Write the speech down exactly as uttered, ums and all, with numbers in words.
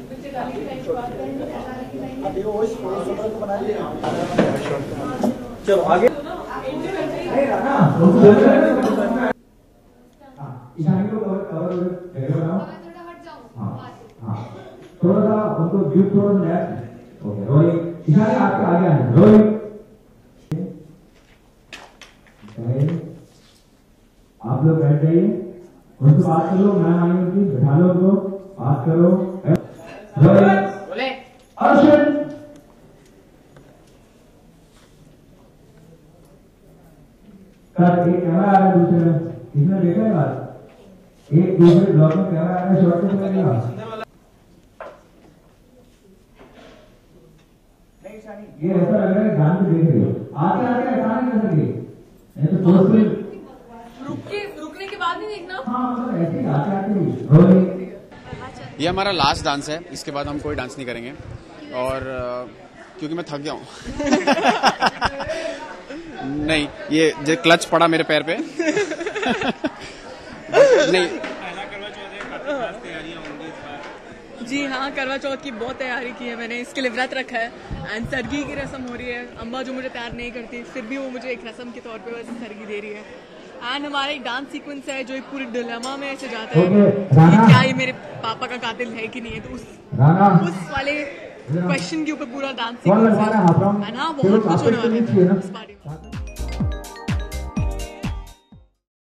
चलो आगे ईशानी को कवर कवर बनाओ। थोड़ा सा उनको व्यू थोड़ा लेफ्ट। Okay rolling. ईशानी आपके आगे आए रोलिंग। आप लोग बैठ जाइए, उनसे बात करो। मैं आई हूँ, बैठा लो उनको, बात करो। Rolling action. एक कैमरा आ रहा है दूसरे में, इसमें देखा है बात। एक दूसरे ब्लॉक में कैमरा आ रहा है, शॉर्ट में लगेगा। ये ऐसा लग रहा है ध्यान से देख रही हो, आगे आगे ऐसा नहीं कर सके, नहीं तो दोस्त भी रुक के रुकने के बाद नहीं देखना। हाँ मतलब ऐसे ही आगे आगे। ये हमारा लास्ट डांस है, इसके बाद हम कोई डांस नहीं करेंगे। और क्योंकि मैं थक गया हूँ। नहीं, ये जो क्लच पड़ा मेरे पैर पे। नहीं जी हाँ, करवा चौथ की बहुत तैयारी की है मैंने, इसके लिए व्रत रखा है। एंड सरगी की रस्म हो रही है। अम्मा जो मुझे तैयार नहीं करती, फिर भी वो मुझे एक रस्म के तौर पे बस सरगी दे रही है। एंड हमारा एक डांस सीक्वेंस है जो एक पूरी डिलेमा में ऐसे जाता है कि क्या ये मेरे पापा का कातिल है कि नहीं है। तो उस उस वाले क्वेश्चन के ऊपर पूरा डांस सीक्वेंस है। एंड हाँ, बहुत कुछ होने वाला है इस बारे में।